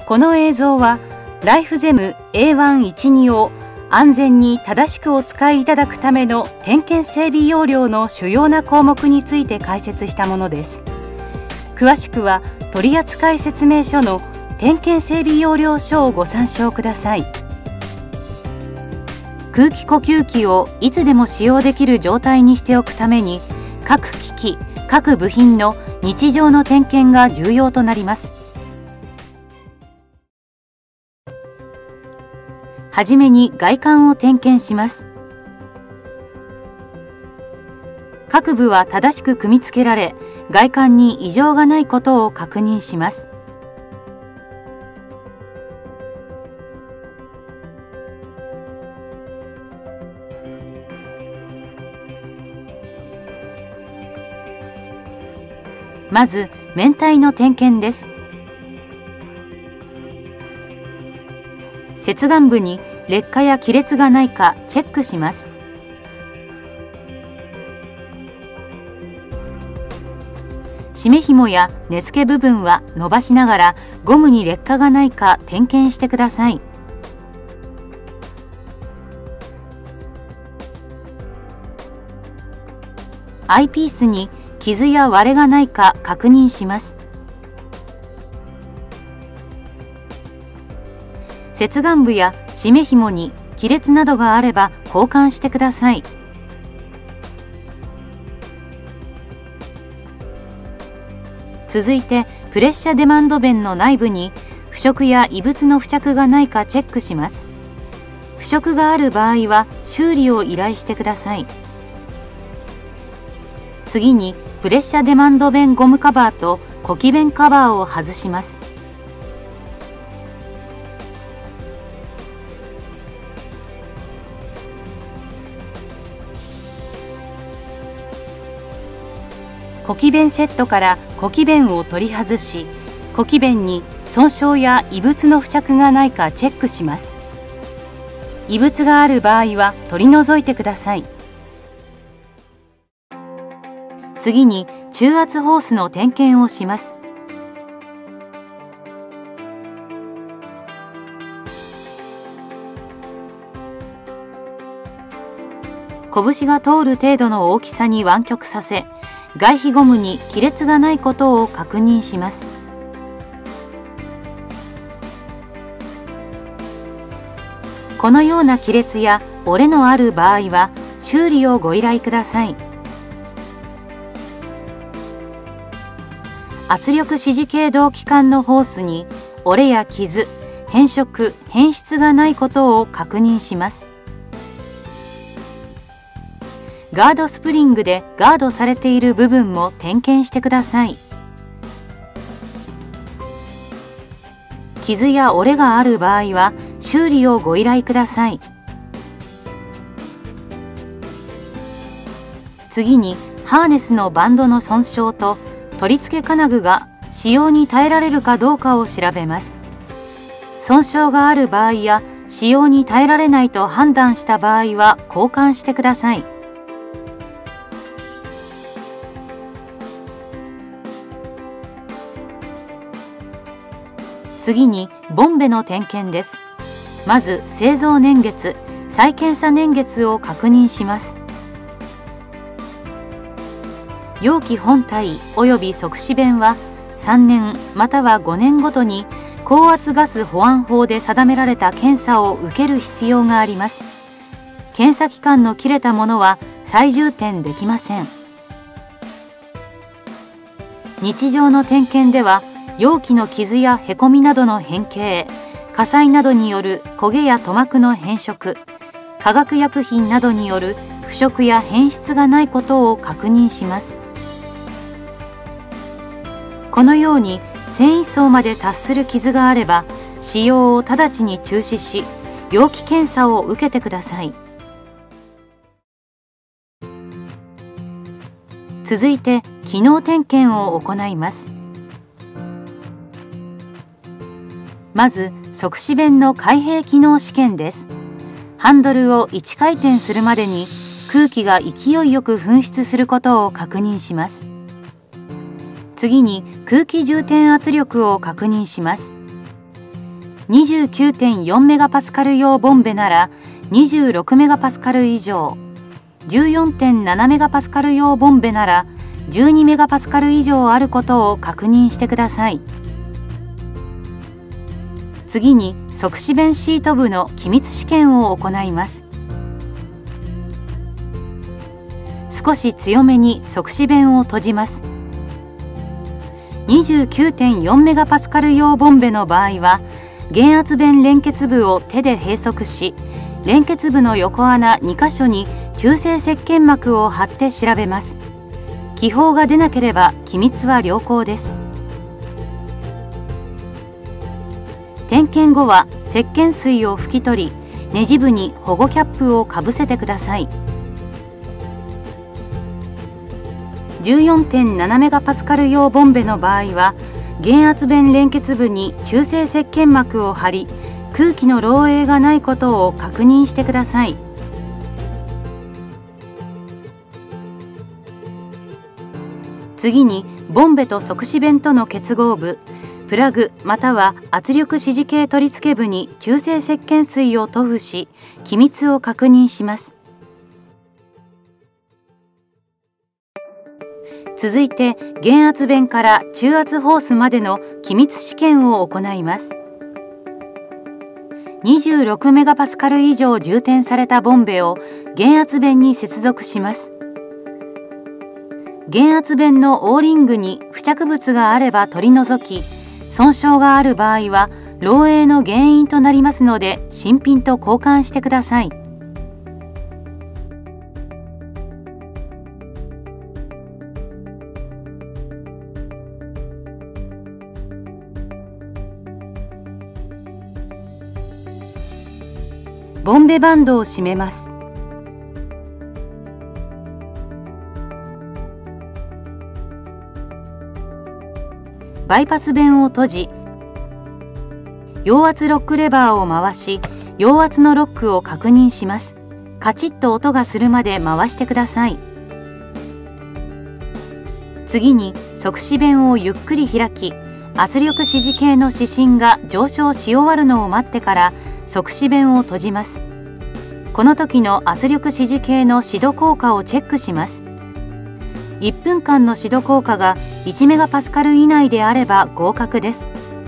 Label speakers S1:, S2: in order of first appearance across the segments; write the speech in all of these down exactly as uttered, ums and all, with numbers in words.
S1: この映像はライフゼム エーワンじゅうに を安全に正しくお使いいただくための点検整備要領の主要な項目について解説したものです。詳しくは取扱説明書の点検整備要領書をご参照ください。空気呼吸器をいつでも使用できる状態にしておくために、各機器、各部品の日常の点検が重要となります。はじめに外観を点検します。各部は正しく組み付けられ、外観に異常がないことを確認します。まず、面体の点検です。接岸部に劣化や亀裂がないかチェックします。締め紐や根付け部分は伸ばしながらゴムに劣化がないか点検してください。アイピースに傷や割れがないか確認します。接岸部や締め紐に亀裂などがあれば交換してください。続いてプレッシャーデマンド弁の内部に腐食や異物の付着がないかチェックします。腐食がある場合は修理を依頼してください。次にプレッシャーデマンド弁ゴムカバーと呼気弁カバーを外します。呼気弁セットから呼気弁を取り外し、呼気弁に損傷や異物の付着がないかチェックします。異物がある場合は取り除いてください。次に中圧ホースの点検をします。拳が通る程度の大きさに湾曲させ、外皮ゴムに亀裂がないことを確認します。このような亀裂や折れのある場合は修理をご依頼ください。圧力支持系導気管のホースに折れや傷、変色、変質がないことを確認します。ガードスプリングでガードされている部分も点検してください。傷や折れがある場合は修理をご依頼ください。次にハーネスのバンドの損傷と取り付け金具が使用に耐えられるかどうかを調べます。損傷がある場合や使用に耐えられないと判断した場合は交換してください。次にボンベの点検です。まず製造年月、再検査年月を確認します。容器本体および即死弁はさんねんまたはごねんごとに高圧ガス保安法で定められた検査を受ける必要があります。検査期間の切れたものは再充填できません。日常の点検では容器の傷やへこみなどの変形、火災などによる焦げや塗膜の変色、化学薬品などによる腐食や変質がないことを確認します。このように繊維層まで達する傷があれば使用を直ちに中止し、容器検査を受けてください。続いて機能点検を行います。まず即死弁の開閉機能試験です。ハンドルをいち回転するまでに空気が勢いよく噴出することを確認します。次に空気充填圧力を確認します。 にじゅうきゅうてんよんメガパスカル 用ボンベならにじゅうろくメガパスカル以上、じゅうよんてんななメガパスカル 用ボンベならじゅうにメガパスカル以上あることを確認してください。次に即死弁シート部の気密試験を行います。少し強めに即死弁を閉じます。にじゅうきゅうてんよんメガパスカル 用ボンベの場合は、減圧弁連結部を手で閉塞し、連結部の横穴にかしょに中性石鹸膜を貼って調べます。気泡が出なければ気密は良好です。点検後は石鹸水を拭き取り、ネジ部に保護キャップをかぶせてください。じゅうよんてんななメガパスカル 用ボンベの場合は、減圧弁連結部に中性石鹸膜を貼り、空気の漏洩がないことを確認してください。次にボンベと即死弁との結合部、プラグまたは圧力指示系取り付け部に中性石鹸水を塗布し、気密を確認します。続いて減圧弁から中圧ホースまでの気密試験を行います。にじゅうろくメガパスカル以上充填されたボンベを減圧弁に接続します。減圧弁のオーリングに付着物があれば取り除き、損傷がある場合は漏洩の原因となりますので、新品と交換してください。ボンベバンドを締めます。バイパス弁を閉じ、陽圧ロックレバーを回し、陽圧のロックを確認します。カチッと音がするまで回してください。次に即死弁をゆっくり開き、圧力指示系の指針が上昇し終わるのを待ってから即死弁を閉じます。この時の圧力指示系の指導効果をチェックします。いっぷんかんの指導効果がいちメガパスカル以内であれば合格です。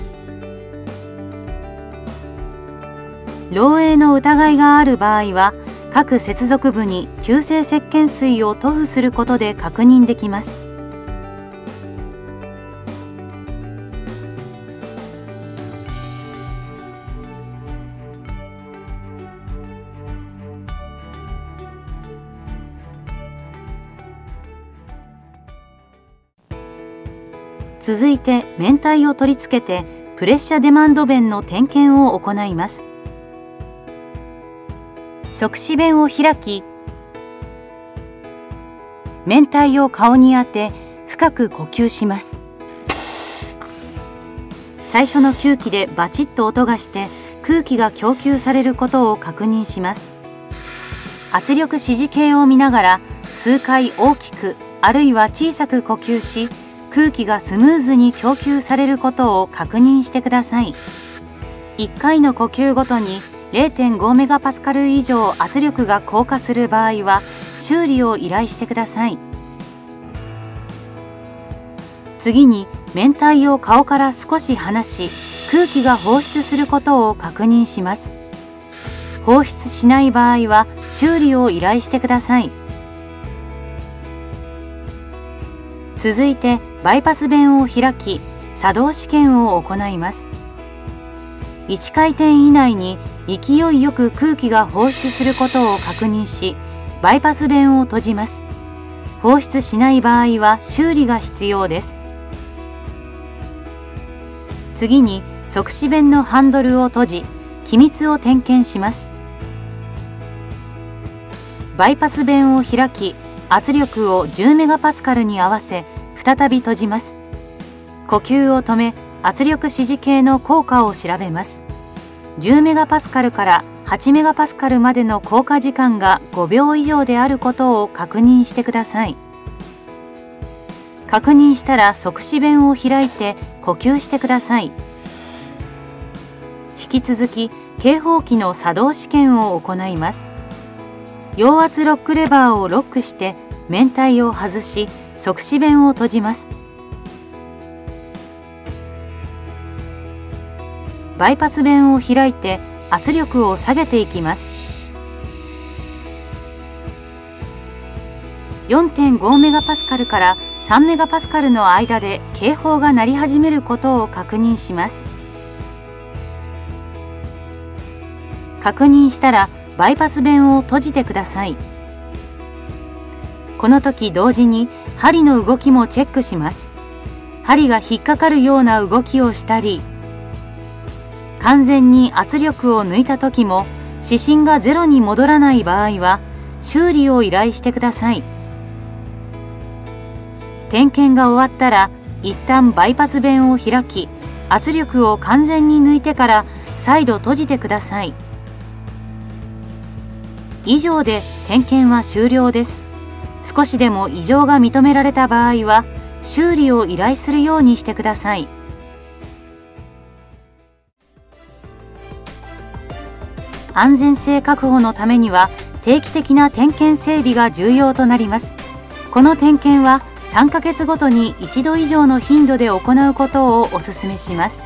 S1: 漏洩の疑いがある場合は、各接続部に中性石鹸水を塗布することで確認できます。続いて面体を取り付けてプレッシャデマンド弁の点検を行います。即死弁を開き、面体を顔に当て深く呼吸します。最初の吸気でバチッと音がして空気が供給されることを確認します。圧力指示計を見ながら数回大きくあるいは小さく呼吸し、空気がスムーズに供給されることを確認してください。いっかいの呼吸ごとに れいてんごメガパスカル以上圧力が降下する場合は修理を依頼してください。次に面体を顔から少し離し、空気が放出することを確認します。放出しない場合は修理を依頼してください。続いてバイパス弁を開き、作動試験を行います。いちかいてん以内に勢いよく空気が放出することを確認し、バイパス弁を閉じます。放出しない場合は修理が必要です。次に即死弁のハンドルを閉じ、気密を点検します。バイパス弁を開き、圧力をじゅうメガパスカルに合わせ再び閉じます。呼吸を止め、圧力指示計の効果を調べます。じゅうメガパスカルからはちメガパスカルまでの効果時間がごびょう以上であることを確認してください。確認したら即死弁を開いて呼吸してください。 引き続き警報器の作動試験を行います。陽圧ロックレバーをロックして面体を外し、側視弁を閉じます。バイパス弁を開いて圧力を下げていきます。よんてんごメガパスカルからさんメガパスカルの間で警報が鳴り始めることを確認します。確認したらバイパス弁を閉じてください。この時同時に針の動きもチェックします。針が引っかかるような動きをしたり、完全に圧力を抜いた時も指針がゼロに戻らない場合は修理を依頼してください。点検が終わったら一旦バイパス弁を開き、圧力を完全に抜いてから再度閉じてください。以上で点検は終了です。少しでも異常が認められた場合は修理を依頼するようにしてください。安全性確保のためには定期的な点検整備が重要となります。この点検はさんかげつごとにいちど以上の頻度で行うことをお勧めします。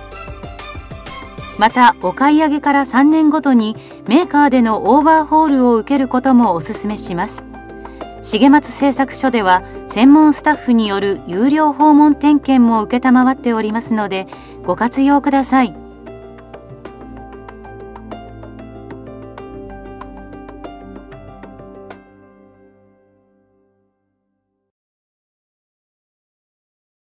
S1: またお買い上げからさんねんごとにメーカーでのオーバーホールを受けることもお勧めします。重松製作所では専門スタッフによる有料訪問点検も承っておりますのでご活用ください。